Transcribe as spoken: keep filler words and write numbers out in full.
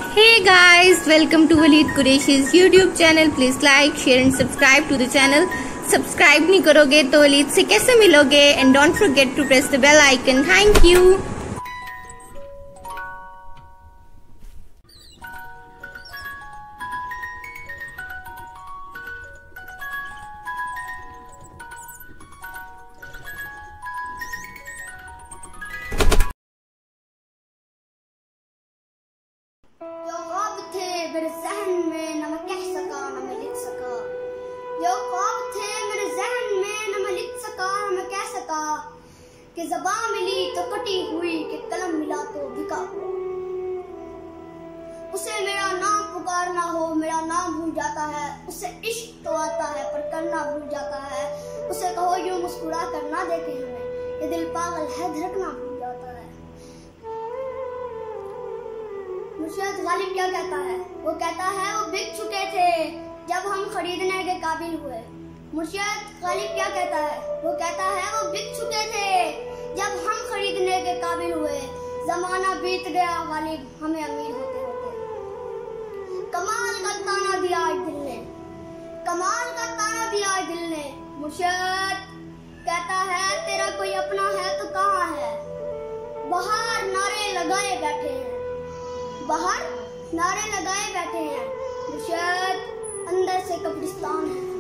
Hey guys, welcome to Waleed Qureshi's YouTube channel. Please like, share and subscribe to the channel. Subscribe नहीं करोगे तो वलीद से कैसे मिलोगे? And don't forget to press the bell icon. Thank you. मेरे ज़हन में न मैं कह सका न मैं लिख सका, जो ख्वाब थे मेरे ज़हन में न मैं लिख सका न मैं कह सका, कि ज़बान मिली तो कटी हुई कि कलम मिला तो बिका हुआ. उसे मेरा नाम पुकारना हो मेरा नाम भूल जाता है, उसे इश्क तो आता है पर करना भूल जाता है. उसे कहो यूं मुस्कुरा कर ना देखे हमें, ये दिल पागल है धड़कना भूल जाता है. मुर्शिद गालिब क्या कहता है? वो कहता है वो बिक चुके थे जब हम खरीदने के काबिल हुए. मुर्शिद गालिब क्या कहता है? वो कहता है वो बिक चुके थे जब हम खरीदने के काबिल हुए. जमाना बीत गया गालिब हमें अमीर होते होते. कमाल का ताना दिया आज दिल ने, कमाल का ताना दिया आज दिल ने. मुर्शिद कहता है तेरा कोई अपना है तो कहाँ है? बाहर नारे लगाए बैठे हैं, बाहर नारे लगाए बैठे हैं. मुर्शिद अंदर से कब्रिस्तान है.